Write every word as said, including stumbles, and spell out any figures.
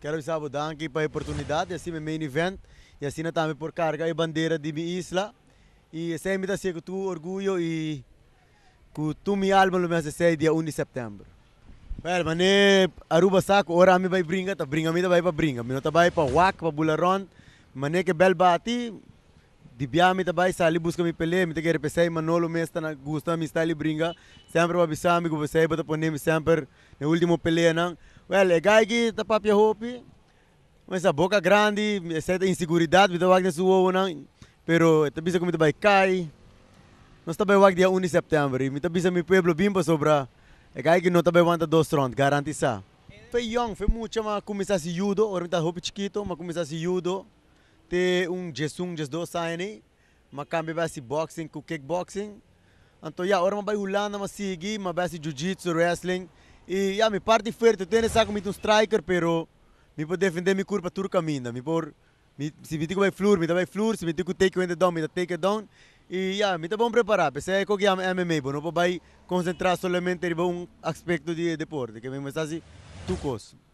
quero saber danke para a oportunidade, assim, main event, e assim também por carga a bandeira de minha isla. E sempre está sendo tu orgulho e que tu me alma no mês de dia um de setembro. Well, mané Aruba saco, ora me vai brinca, tá brinca, me tá vai para brinca, me não tá vai para Wak, para Bularon, mané que bel bati, di bia me tá vai sali busca me pele, me tá querer pensar Manolo me está na gusta me está ali brinca, sempre para bisar me que você bota poner me sempre no último pele não. Well, é gai que tá papia hopi, mas a boca grande, certa inseguridade, me tá vai nesse uo não, pero tá bisa como me tá vai cai, nós tá vai wak dia um de setembro, me tá bisa me pueblo bimba sobra. É que não também vanta dois rounds, garantiza. Foi young, foi muito, mas começar a judo, ora tá roupa chiquito, mas começar a judo, ter um jesung, jes dois anos, mas cambia vai se boxing com kickboxing. Então, já, ora vai hulando, mas seguir, mas vai se jiu-jitsu, wrestling. E, já, me parte forte, tenho essa como um striker, pero me pode defender me curva todo caminho, me por, se me tico vai flur, me vai flur, se me tico take it down, me take it down. E já, me tá bom preparar, pensei que é M M A, não vai concentrar somente em um aspecto de deporte, que me está assim, tu coisa.